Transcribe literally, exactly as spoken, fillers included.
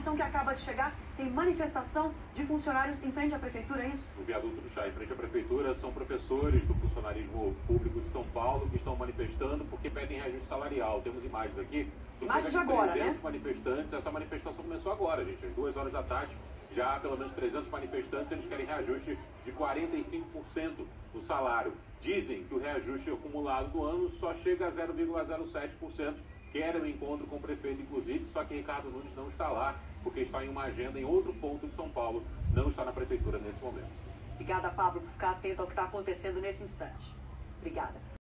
informação que acaba de chegar, tem manifestação de funcionários em frente à prefeitura, é isso? No viaduto do Chá, em frente à prefeitura, são professores do funcionarismo público de São Paulo que estão manifestando porque pedem reajuste salarial. Temos imagens aqui. Imagens de agora, trezentos né? manifestantes. Essa manifestação começou agora, gente, às duas horas da tarde. Já há pelo menos trezentos manifestantes, eles querem reajuste de quarenta e cinco por cento do salário. Dizem que o reajuste acumulado do ano só chega a zero vírgula zero sete por cento. Querem um encontro com o prefeito, inclusive, só que Ricardo Nunes não está lá, porque está em uma agenda em outro ponto de São Paulo, não está na prefeitura nesse momento. Obrigada, Pablo, por ficar atento ao que está acontecendo nesse instante. Obrigada.